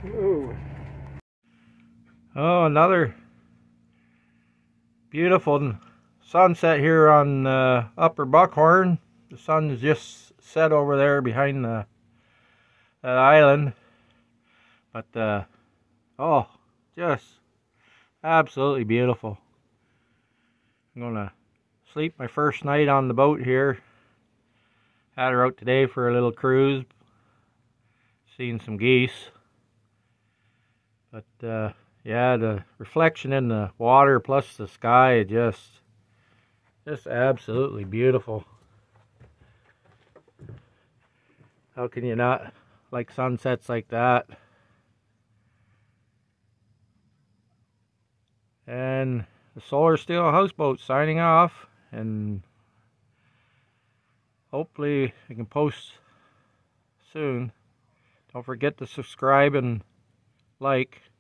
Ooh. Oh, another beautiful sunset here on Upper Buckhorn. The sun is just set over there behind that island, but oh, just absolutely beautiful. I'm gonna sleep my first night on the boat here. Had her out today for a little cruise, seeing some geese. But yeah, the reflection in the water plus the sky, just absolutely beautiful. How can you not like sunsets like that? And the Solar Steel Houseboat signing off, and hopefully I can post soon. Don't forget to subscribe and like.